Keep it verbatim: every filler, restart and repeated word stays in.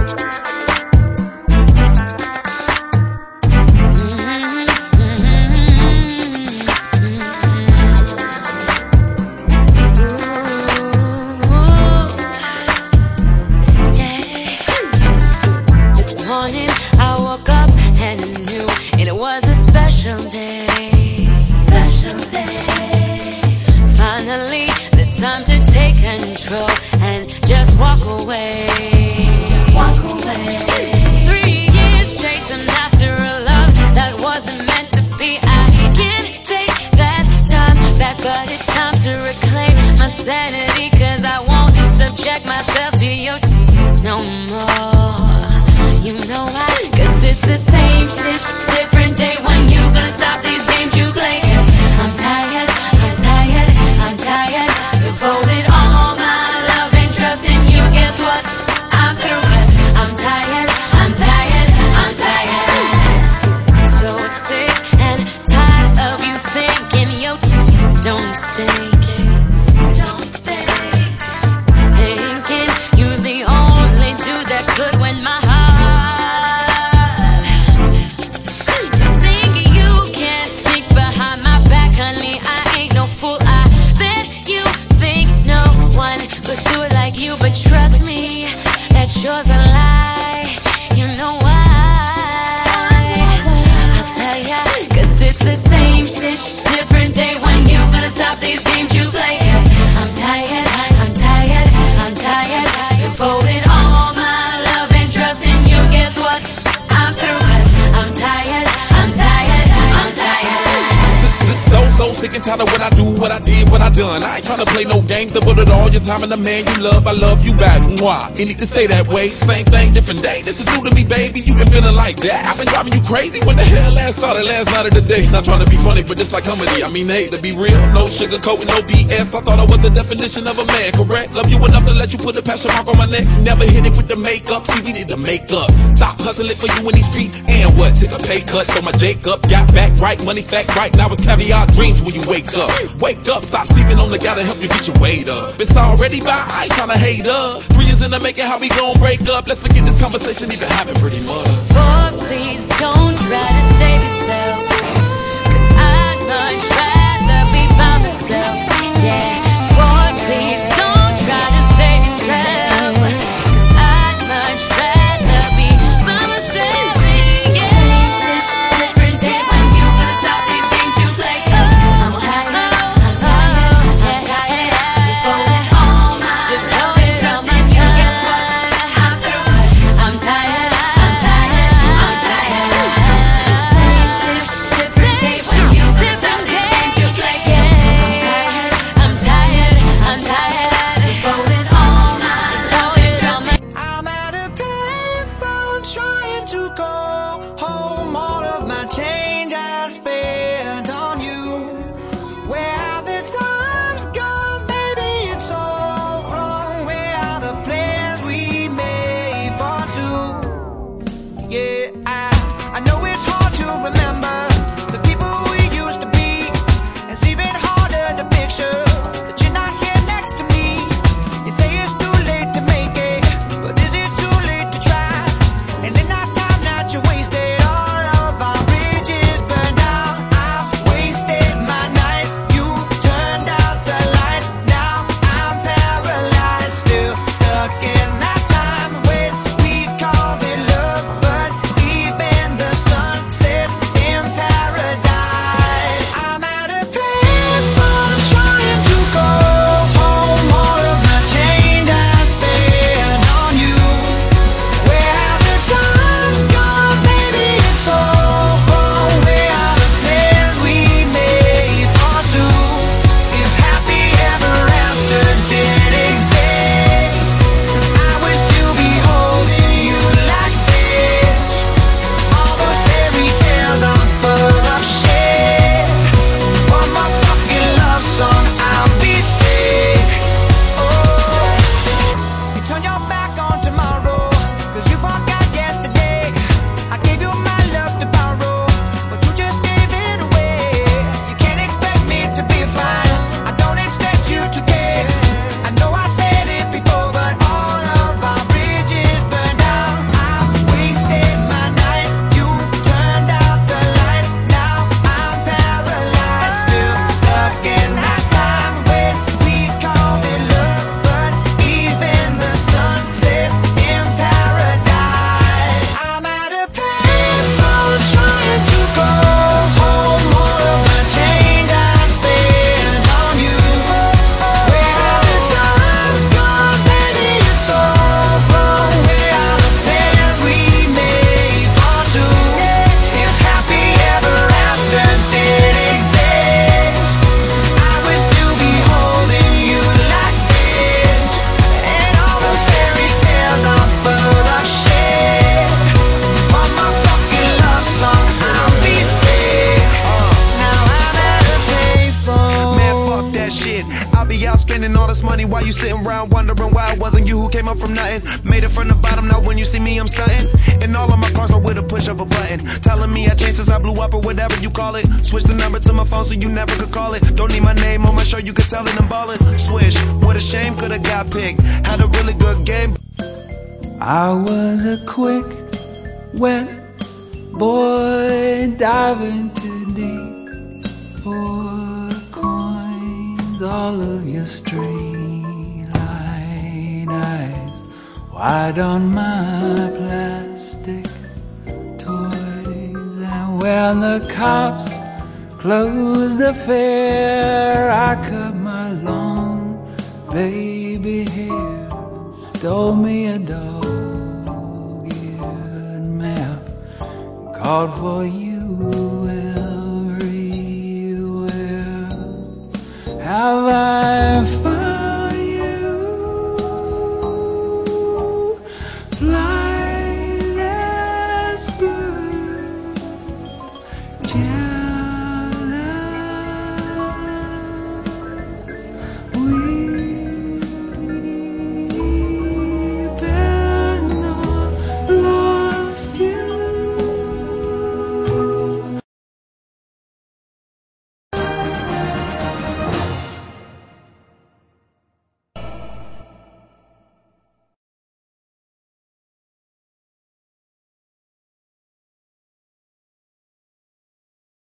Time to take control and just walk away. Just walk away. Three years chasing after a love that wasn't meant to be. I can't take that time back, but it's time to reclaim my sanity, cause I won't subject myself to your no more. You know why? Cause it's the same fish, different day. When you gonna stop these games you play? Cause I'm tired, I'm tired, I'm tired. Devoted all my love and trust in you. Guess what? I'm through, cause I'm tired, I'm tired, I'm tired. So sick and tired of you thinking you don't stink, don't stink. Thinking you're the only dude that could win my heart. You think you can't sneak behind my back, honey, I ain't no fool. I bet you one would do it like you, but trust me, that sure's a lie. You know why? I'll tell ya, cause it's the same fish, different day. When you gonna stop these games you play? Cause I'm tired, I'm tired, I'm tired. Devoted all my love and trust in you. Guess what? I'm through, cause I'm tired, I'm tired, I'm tired. So, so sick and tired of what I do, what I did, what I done. I ain't tryna play no games, to put it all your time in the man you love. I love you back, mwah. It need to stay that way, same thing, different day. This is new to me, baby, you been feeling like that. I've been driving you crazy. When the hell last started, last night of the day. Not trying to be funny, but it's like comedy. I mean, hey, to be real, no sugarcoating, no B S. I thought I was the definition of a man, correct? Love you enough to let you put a passion mark on my neck. Never hit it with the makeup, see, we need to make up. Stop hustling for you in these streets, and what? Take a pay cut, so my Jacob got back right, money stacked right. Now it's caviar dreams when you wake up. Wake up, stop sleeping on the guy to help you get your weight up. It's already by, I ain't tryna hate us. Three years in the making, how we gon' break up? Let's forget this conversation even happened pretty much. Boy, please don't try to save yourself, cause I'd much rather be by myself. Yeah, boy, please don't try to save yourself, cause I'd much rather be by myself. Yeah, different day. When you gonna stop these games you play? Cause I'm tired, I'm tired, I'm tired. Devoted all my love and trust in you. Guess what? I'm through, I'm tired, I'm tired, I'm tired. Same fish, different day. When you gonna stop these games you play? Yeah, I'm tired, I'm tired. sitting around wondering why it wasn't you who came up from nothing. Made it from the bottom, now when you see me I'm stunting. And all of my cars are with a push of a button, telling me I changed since I blew up or whatever you call it. Switch the number to my phone so you never could call it. Don't need my name on my shirt, you could tell it I'm ballin'. Swish, what a shame, could've got picked. Had a really good game. I was a quick, wet boy diving too deep for coins. All of your streetlight eyes wide on my plastic toys. And when the cops closed the fair, I cut my long baby hair, stole me a dog-eared map, called for you everywhere. Have I